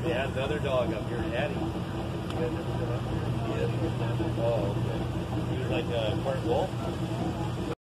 They had another dog up here, Addie. You guys ever been up here? Yeah. Oh, okay. He was like a part wolf?